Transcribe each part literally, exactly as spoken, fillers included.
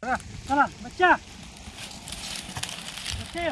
चला चला बच्चा बच्चे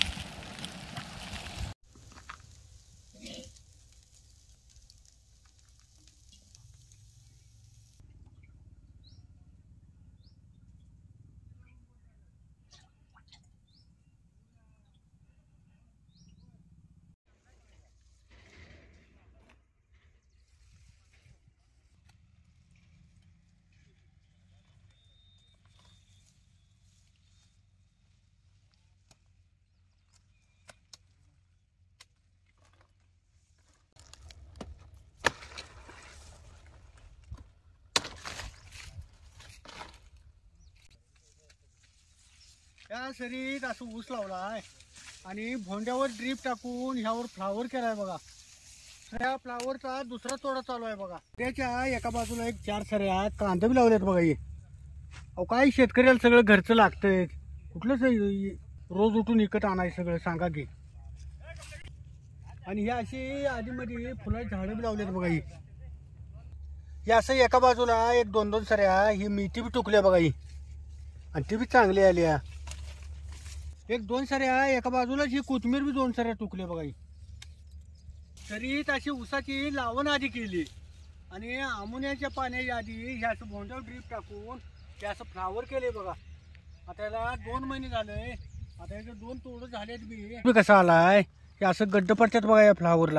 या शरीत असं ऊस लावलाय आणि भोंड्यावर ड्रीप टाकून ह्यावर फ्लावर केलाय बघा. ह्या फ्लावरचा दुसरा तोडा चालू आहे बघा. त्याच्या एका बाजूला एक चार सऱ्या कांदे बी लावलेत बघा. हे अहो काय शेतकऱ्याला सगळं घरचं लागतंय, कुठलंच रोज उठून विकत आणायचं सगळं सांगा की. आणि हे अशी आधीमध्ये फुलाची झाडं बी लावलेत बघा. ही हे असं एका बाजूला एक दोन दोन सऱ्या ही मेथी बी टुकल्या बघा. ही आणि ती बी चांगली आल्या. एक दोन सऱ्या एका बाजूलाच ही कोथिंबीर बी दोन सऱ्या टुकल्या बघा. ही तरी अशी ऊसाची लावण आधी केली आणि अमोनियाच्या पाण्याच्या आधी हे असं भोंड्यावर ड्रीप टाकून हे असं फ्लावर केले बघा. आता याला दोन महिने झाले. आता याचे दोन तोडं झालेत बी. कसं आलाय हे असं गड्ड पडतात बघा या फ्लावरला.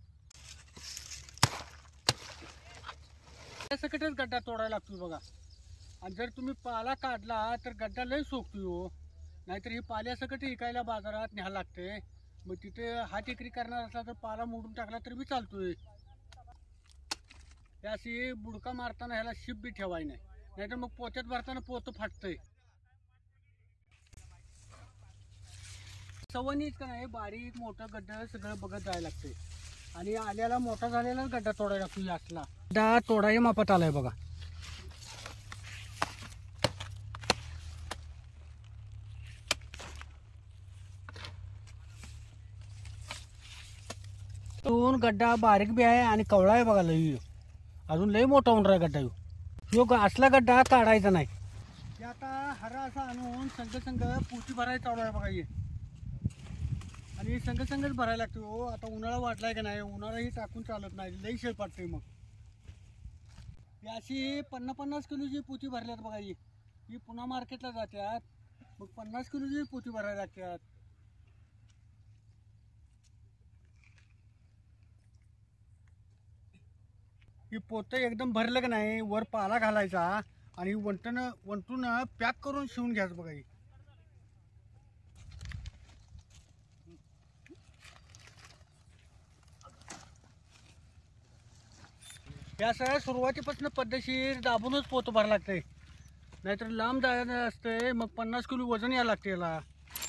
सकटच गड्डा तोडायला लागतो बघा. आणि जर तुम्ही पाला काढला तर गड्डा लय सोकतोय हो. नाहीतर ही पाल्यासकट विकायला बाजारात न्यायला लागते. मग तिथे हात एकरी करणार असला तर पाला मोडून टाकला तर बी चालतोय. अशी बुडका मारताना ह्याला शिप बी ठेवाय नाही, नाहीतर मग पोत्यात भरताना पोतं फाटतंय. सवनीच का नाही बारीक मोठं गड्डा सगळं बघत जायला लागते. आणि आल्याला मोठा झालेला गड्डा तोडायला लागतो. असला गड्डा तोडाही मापात आलाय बघा. दोन गड्डा बारीक बी आहे आणि कवळा आहे बघा. लई अजून लई मोठा होणार आहे गड्डा. ह्यो असला गड्डा काढायचा नाही. ते आता हरा असा आणून संघ संघ पोती भरायला चालू आहे बघा. हे आणि संघ संघच भरायला लागतो हो. आता उन्हाळा वाटलाय का नाही, उन्हाळाही टाकून चालत नाही, लई शेळ पाडतोय. मग ही अशी पन्नास पन्नास किलोची पोती भरल्यात बघा. ही ही पुन्हा मार्केटला जातात. मग पन्नास किलोची पोती भरायला लागतात. ही पोतं एकदम भरलं का नाही वर पाला घालायचा आणि वंटन वंटून पॅक करून शिवून घ्यायचं बघा. ही या सगळ्या सुरुवातीपासून पद्धतशीर दाबूनच पोतं भरायला लागतंय, नाहीतर लांब जायचं असतंय. मग पन्नास किलो वजन यायला लागते याला.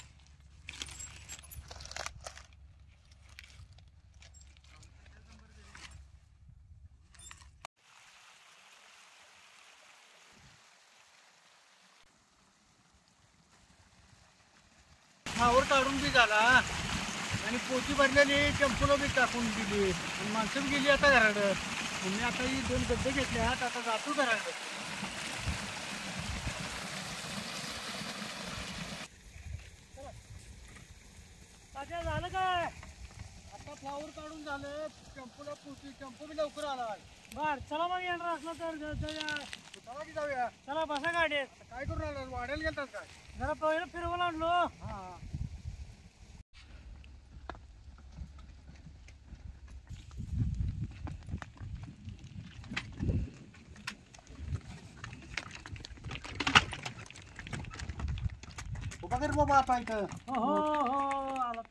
फ्लावर काढून बी झाला आणि पोती भरलेली टेम्पोला बी टाकून दिली आणि माणसं बी गेली आता घराकडं. मी आता ही दोन गड्डे घेतल्यात, आता जातो घराकडं. ताज्या झालं काय? आता फ्लावर काढून झालं. टेम्पोला पोती टेम्पो बी लवकर आला. बर चला मग येणार असलं तर जाऊया. चला की जाऊया. चला बसा गाडीत. काय करून आला? वाढायला गेलतात काय? जरा पहिलं फिरवून आणलो. हा उभा कर बाबा आता इथं. हो हो हो आला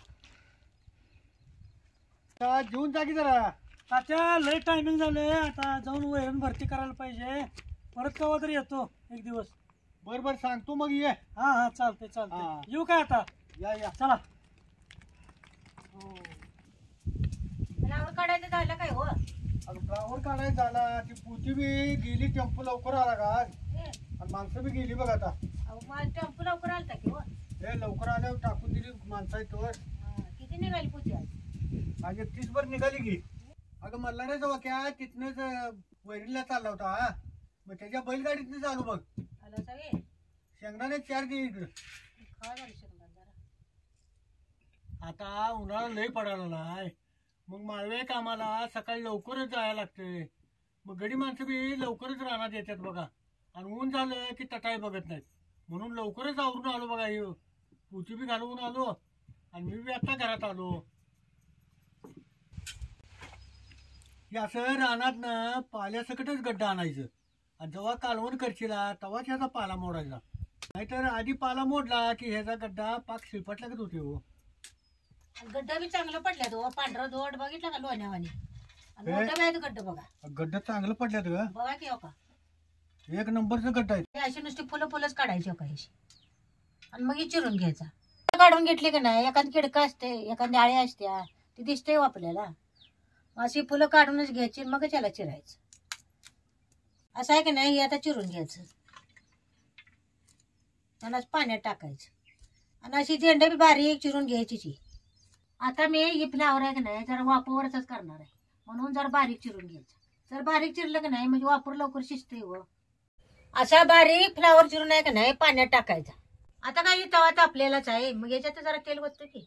आता जेवून जा की जरा. तात्या लय टायमिंग झालंय. आता जाऊन वैरण भरती करायला पाहिजे. परत केव्हा तरी येतो एक दिवस. बर बर सांगतो मग ये. हा हा चालते हा. चालते. येऊ काय आता? या या चला. फ्लावर काढायचं झालं काय हो? अगं फ्लावर काढायला झाला. ती पोती बी गेली. टेम्पो लवकर आला का हे, आणि माणसं बी गेली बघ आता. अहो मला टेम्पो लवकर आलता की हो? हे लवकर आल्यावर टाकून दिली माणसं आहेत तोवर. हा, किती निघाली पुती आज? माझे तीस भर निघाली की. अगं मला नाही जाऊ क्या तिथनच वैरीला चालला होता. मग त्याच्या बैलगाडीतनं चालू बघ. आला सगळे शेंगदाणे चार दे इकडं. खावा झाली शेंगदाणे जरा. आता उन्हाळा लय पडायला नाही, मग माळवे कामाला सकाळी लवकरच जायला लागते. मग गडी माणसं बी लवकरच रानात येतात बघा, आणि ऊन झालं की तटाई बघत नाहीत, म्हणून लवकरच आवरून आलो बघा. हे पुती बी घालवून आलो आणि मी बी आता घरात आलो. हे असं रानातनं पाल्यासकटच गड्डा आणायचं, आणि जेव्हा कालवण करशीला तेव्हाच ह्याचा पाला मोडायचा. नाहीतर आधी पाला मोडला की ह्याचा गड्डा पाक शिरपट लागत होते हो. आणि गड्डा बी चांगलं पडल्यात हो, पांढरा धोड बघितला का लोण्यावानी. आणि हे? मोठं आहेत गड्ड बघा. गड्डा चांगलं पडल्यात ग, बघा की हो का. एक नंबरचं गड्डा आहे. हे अशी नुसती फुलं फुलंच काढायची हो का अशी, आणि मग हे चिरून घ्यायचा. काढून घेतली का नाही, एखादी किडका असते, एखादी आळी असत्या, ती दिसते हो आपल्याला. अशी फुलं काढूनच घ्यायची, मग त्याला चिरायचं. असं आहे की नाही, हे आता चिरून घ्यायचं आणि पाण्यात टाकायचं, आणि अशी झेंडा बी बारीक चिरून घ्यायची. आता मी ही फ्लावर आहे की नाही जरा वापरवरच करणार आहे, म्हणून जरा बारीक चिरून घ्यायचं. जर बारीक चिरलं की नाही म्हणजे वापर लवकर शिजते व. असा बारीक फ्लावर चिरून आहे की नाही पाण्यात टाकायचा. आता काही तवा तापलेलाच आहे, मग याच्यात जरा तेल वततो की.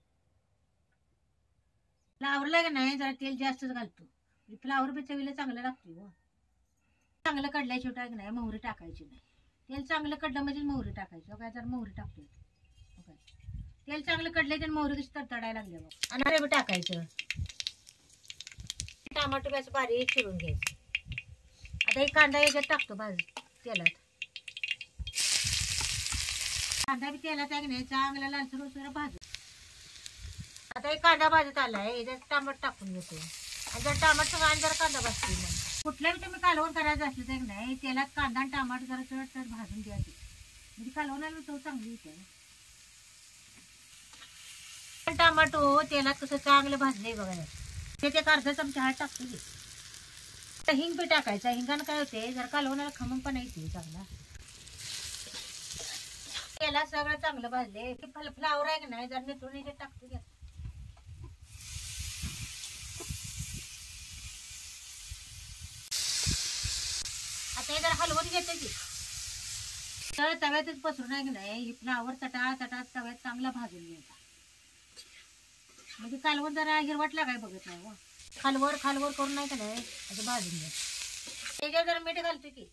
फ्लावरला की नाही जरा तेल जास्तच घालतो, फ्लावर बी चवीला चांगलं लागतो व. चांगलं कडल्या शेवटा की नाही मोहरी टाकायची नाही. तेल चांगलं कडलं म्हणजे मोहरी टाकायची. काय जरा मोहरी टाकतो, तेल चांगलं कडले तर मोहरी कशी तडतडायला लागले बघ. आणि अरे बी टाकायचं. टमाटो बी असं बारीक चिरून घ्यायचं. आता एक कांदा याच्यात टाकतो भाज तेलात. कांदा बी तेलात आहे की नाही चांगला लालसर होतो भाजू. आता एक कांदा भाजत आलाय, याच्यात टमाट टाकून घेतो, आणि जर टमाट आणि जरा कांदा भाजते. मग कुठल्याही तुम्ही कालवण करायचं असलं तर नाही तेलात कांदा आणि टमाट जरा चढ चढ भाजून द्यायचे, म्हणजे कालवणाला चव चांगली होते. टमाटो तेलात कसं चांगलं भाजलंय बघा. त्यात एक अर्धा चमचा हळद टाकतो की. आता हिंग बी टाकायचा. हिंगानं काय होते जर कालवणाला खमंग पण येते चांगला. तेलात सगळं चांगलं भाजले की फ्लावर आहे की नाही जर निथळून याच्यात टाकतो घ्या. आता हे जरा हलवून घेते की. तर तव्यातच पसरून आहे की नाही ही फ्लावर तटा तटा तव्यात चांगला भाजून घ्यायचा, म्हणजे कालवण जरा हिरवटला काय बघत नाही व. खालवर खालवर करून नाही का नाही असं भाजून घ्या. त्याच्यावर जरा मीठ घालतो की.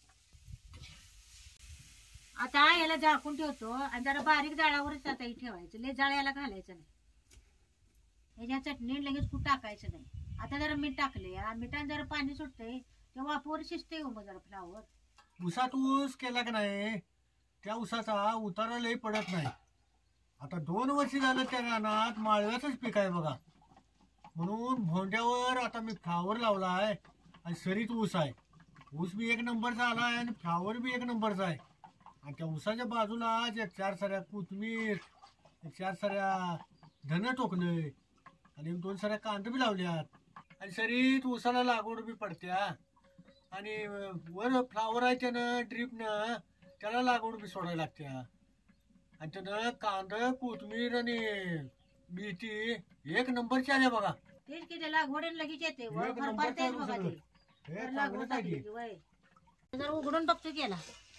आता याला झाकून ठेवतो, आणि जरा बारीक जाळावरच आता ठेवायचं, लय जाळ याला घालायचं नाही. याच्या चटणी लगेच कुठं टाकायचं नाही. आता जरा मीठ टाकले, या मिठाने जरा पाणी सुटतंय तेव्हा वाफवर शिजते हो. मग जरा फ्लावर उसात ऊस केला का नाही त्या उसाचा उतारा लय पडत नाही. आता दोन वर्ष झालं त्या रानात माळव्याचंच पीक आहे बघा, म्हणून भोंड्यावर आता मी फ्लावर लावलाय, आणि सरीत ऊस आहे. ऊस बी एक नंबरचा आला आहे, आणि फ्लावर बी एक नंबरचा आहे. आणि त्या ऊसाच्या बाजूला जे चार साऱ्या कोथमीर, चार साऱ्या धन टोकलंय, आणि एक दोन साऱ्या कांदा बी लावल्यात. आणि सरीत ऊसाला लागवड बी पडत्या, आणि वर फ्लावर आहे त्यानं ड्रीपनं त्याला लागवड बी सोडायला लागत्या. आणि त्यानं कांदा कोथमीर आणि मेथी एक नंबरची आल्या बघा. तेच की लागवड लगेच येते व. एक भरभर नंबरचं तेच ऊस बघा सगळं. ते. हे तर चांगलंच लागवड आहे टाकली की. की वय. जर उघडून बघतो केला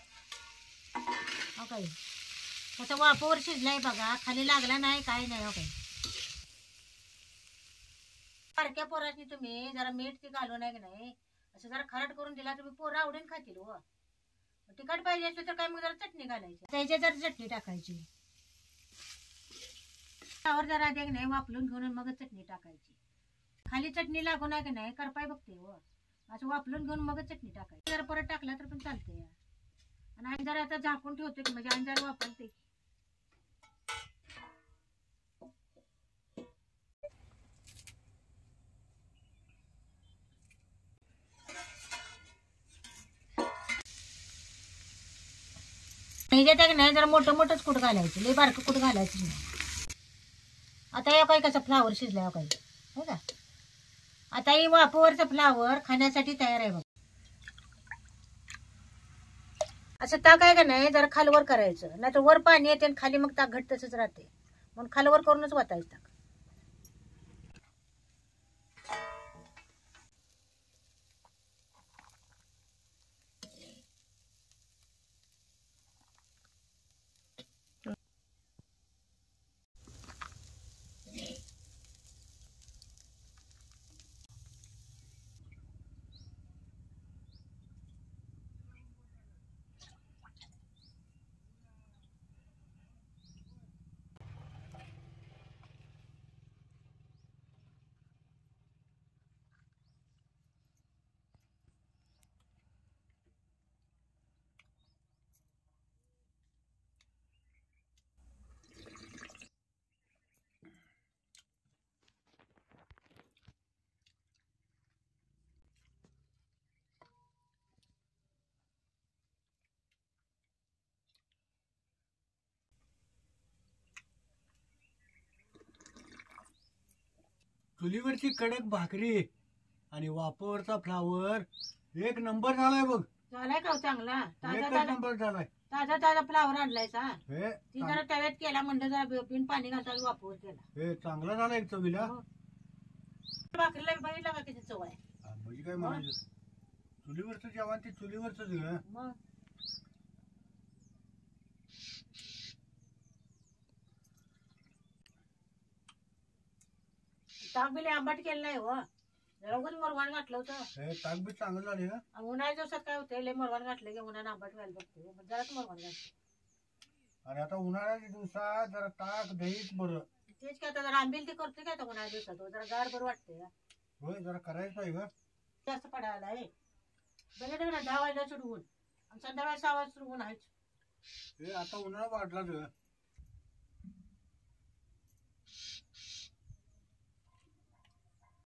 हो काही कसं वाफावर शिजलाय बघा, खाली लागला नाही काही नाही हो काही. सारख्या पोराची तुम्ही जरा मीठ ती घालू नाही की नाही असं जरा खराट करून दिला तुम्ही पोरं आवडून खातील व. तिखट पाहिजे असलं तर काय मग जरा चटणी घालायची, त्याच्यात जरा चटणी टाकायची. फ्लावर जरा आधी नाही वापरून घेऊन मग चटणी टाकायची. खाली चटणी लागू नाही की नाही करपाय बघते व. असं वापरून घेऊन मग चटणी टाकायची. जरा परत टाकला तर पण चालते. आणि आणि जरा आता झाकून ठेवते की म्हणजे आणि जरा वापरते. ह्याच्यात नाही जरा मोठं मोठंच कुठ घालायचं, लय बारकं कुठ घालायचं नाही. आता या काही कसं फ्लावर शिजलाय काही हो का. आता ही वाफेवरचं फ्लावर खाण्यासाठी तयार आहे बघ. असं ताक आहे का नाही जरा खालवर करायचं, नाही तर वर पाणी येते आणि खाली मग ताक घट्ट तसंच राहते, म्हणून खालवर करूनच वाटायचं ताक. चुलीवरची कडक भाकरी आणि वाफेवरचा फ्लावर एक नंबर झालाय बघ. झालाय का हो चांगला? ताजा एकच ताजा नंबर झालाय. ताजा ताजा फ्लावर आणलाय सा. हे ती जरा तव्यात केला म्हणलं जरा पिन पाणी घालता वापवर केला. हे चांगला झाला एक चवीला. हो. भाकरीला बघितला का किती चव आहे? हा, म्हणजे काय म्हणायचं चुलीवरचं जेवण ते चुलीवरच मग ताक बिले आंबाट केलं नाही हो. जरा उगाच मोरवान घातलं होतं. हे ताक बी चांगलं झाले ना. आणि उन्हाळ्या दिवसात काय होतं लय मोरवान घातलं की उन्हाळ्यात आंबाट व्हायला बघते. मग जराच मोरवान घालते. आणि आता उन्हाळ्याच्या दिवसात जरा ताक दहीच बरं. तेच काय आता जरा आंबील ते करते काय आता उन्हाळ्या दिवसात हो. जरा गार बरं वाटते. होय जरा करायचं आहे ग. जास्त पडायला आहे बघा ना दहा वाजता सुरू होऊन आणि संध्याकाळी सहा वाजता सुरू होऊन आहेच. हे आता उन्हाळा वाढला ग.